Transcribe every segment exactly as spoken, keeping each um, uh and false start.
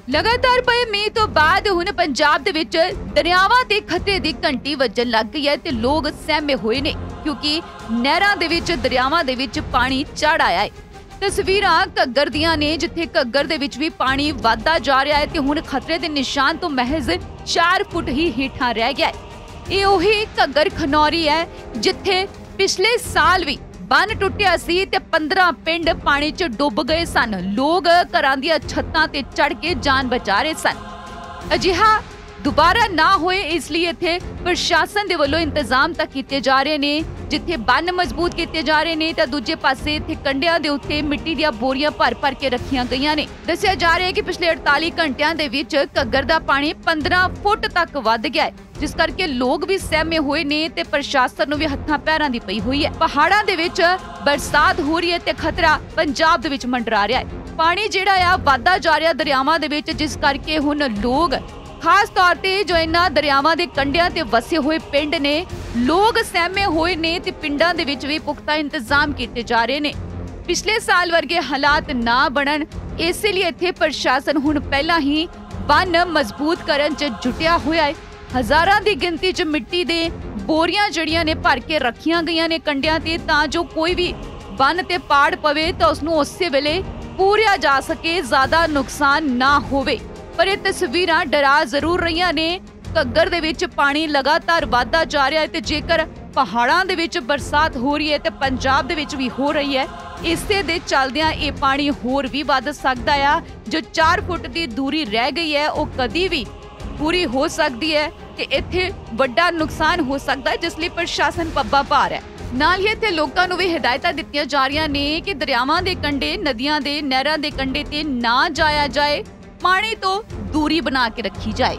लगातार पए मीह तो बाद हुण पंजाब दे विच दरियावां ते खतरे दी घंटी वजन लग गई है ते लोग सहमे होए ने क्योंकि नहरां दे विच दरियावां दे विच पानी चढ़ आया है। तस्वीरां घग्गर दियां ने जिथे घग्गर दे विच भी पानी वधदा जा रहा है ते हुण खतरे दे निशान तो महज चार फुट ही हेठां रह गया है। ये ओही घग्गर खनौरी है जिथे पिछले साल भी बन टुटिया सी ते पंद्रह पिंड पानी च डुब गए सन। लोग घरां दियां छत्तां ते चढ़ के जान बचा रहे सन। अजिहा दोबारा ना होए इसलिए इत्थे प्रशासन दे वल्लों इंतजाम तक कीते जा रहे ने जिथे बन मजबूत कीते जा रहे ने ते दूजे पासे इत्थे कंढियां दे उत्ते मिट्टी दियां बोरियां भर भर के रखियां गईयां ने। दस्सिया जा रहा है कि पिछले अड़ताली घंटियां दे विच घग्गर दा पानी पंद्रह फुट तक वध गया है जिस करके लोग भी सहमे हुए ने ते प्रशासन नूं भी हत्थां पैरां दी पई हुई है। पहाड़ां दे विच बरसात हो रही है ते खतरा पंजाब दे विच मंडरा रहा है। पानी जिहड़ा आ वधदा जा रहा दरियावां दे विच जिस करके हुण लोग खास तौर ते जो इन्हां दरियावां दे कंढियां ते वसे हुए पिंड ने लोग सहमे हुए ने ते पिंडां दे विच भी पुख्ता इंतजाम कीते जा रहे ने। पिछले साल वर्गे हालात ना बनन इस लिए इत्थे प्रशासन हुण पहलां ही बन मजबूत करन च जुटिया होया है। हजारां दी गिनती च मिट्टी दे बोरियां जड़ियां ने भर के रखियां गईयां ने कंढियां ते तां जो कोई भी बन ते पाड़ पवे तां उसनूं उਸੇ वेले पूरिया जा सके, ज्यादा नुकसान ना होवे। पर ये तस्वीरां डरा जरूर रहियां ने। घग्गर दे विच पानी लगातार वधदा जा रहा है ते जेकर पहाड़ां दे विच बरसात हो रही है ते पंजाब दे विच भी हो रही है। इसे दे चलदियां ये पानी होर भी वध सकदा आ। जो चार फुट दी दूरी रह गई है वो कदी भी पूरी हो सकती है ते इत्थे वड्डा नुकसान हो सकता है जिस लई प्रशासन पब्बा भार है। नाल ही इत्थे लोकां नूं भी हिदायतां दित्तियां जा रहीआं ने कि दरियावां दे कंढे, नदियां दे, नहरां दे कंढे ते ना जाया जाए, पानी तो दूरी बना के रखी जाए।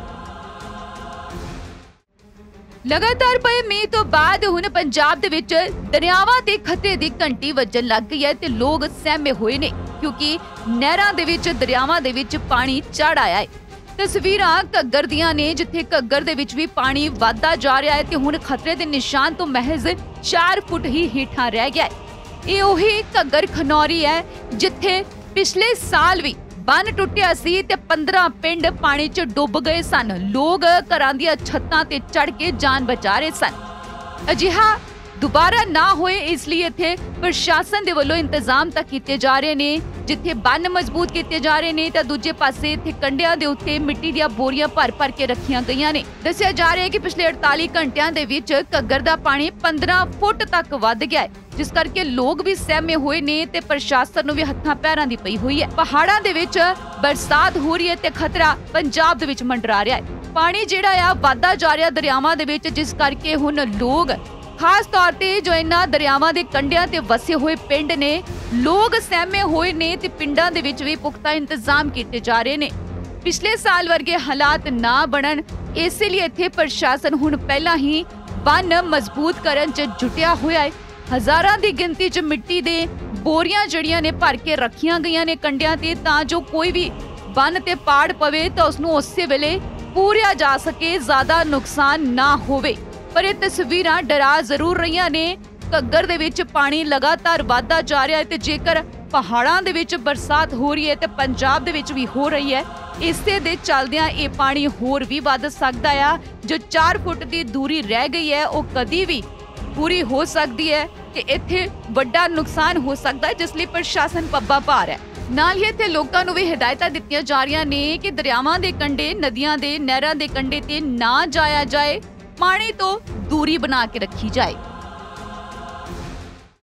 लगातार पए मीह तो बाद हुण पंजाब दे विच दरियावां ते खतरे दी घंटी वजन लग गई है ते लोग सहमे होए ने क्योंकि नहरां दे विच दरियावां दे विच पानी चढ़ आया है। तस्वीरां घग्गर दियां ने जिथे घग्गर दे विच भी पानी वधदा जा रहा है ते हुण खतरे दे निशान तो महज चार फुट ही हेठां रह गया है। ये ओही घग्गर खनौरी है जिथे पिछले साल भी बन टुटिया सी ते पंद्रह पिंड पानी च डुब गए सन। लोग घरां दियां छत्तां ते चढ़ के जान बचा रहे सन। अजिहा दोबारा ना होए इसलिए इत्थे प्रशासन दे वल्लों इंतजाम तक कीते जा रहे ने जिथे बन मजबूत कीते जा रहे ने ते दूजे पासे इत्थे कंढियां दे उत्ते मिट्टी दियां बोरियां भर भर के रखियां गईयां ने। दस्सिया जा रहा है कि पिछले अड़ताली घंटियां दे विच घग्गर दा पानी पंद्रह फुट तक वध गया है जिस करके लोग भी सहमे हुए ने ते प्रशासन नूं भी हत्थां पैरां दी पई हुई है। पहाड़ां दे विच बरसात हो रही है ते खतरा पंजाब दे विच मंडरा रहा है। पानी जिहड़ा आ वधदा जा रहा दरियावां दे विच जिस करके हुण लोग खास तौर ते जो इन्हां दरियावां दे कंढियां ते वसे हुए पिंड ने लोग सहमे हुए ने ते पिंडां दे विच भी पुख्ता इंतजाम कीते जा रहे ने। पिछले साल वर्गे हालात ना बनन इस लिए इत्थे प्रशासन हुण पहलां ही बन मजबूत करन च जुटिया होया है। हजारां दी गिनती च मिट्टी दे बोरियां जड़ियां ने भर के रखियां गईयां ने कंढियां ते तां जो कोई भी बन ते पाड़ पवे तां उसनूं उਸੇ वेले पूरिया जा सके, ज्यादा नुकसान ना होवे। पर ये तस्वीरां डरा जरूर रहियां ने। घग्गर दे विच पानी लगातार वधदा जा रहा है ते जेकर पहाड़ां दे विच बरसात हो रही है ते पंजाब दे विच भी हो रही है। इसे दे चलदियां ये पानी होर भी वध सकदा आ। जो चार फुट दी दूरी रह गई है वो कदी भी पूरी हो सकती है ते इत्थे वड्डा नुकसान हो सकता है जिस लई प्रशासन पब्बा भार है। नाल ही इत्थे लोकां नूं भी हिदायतां दित्तियां जा रहीआं ने कि दरियावां दे कंढे, नदियां दे, नहरां दे कंढे ते ना जाया जाए, पानी तो दूरी बना के रखी जाए।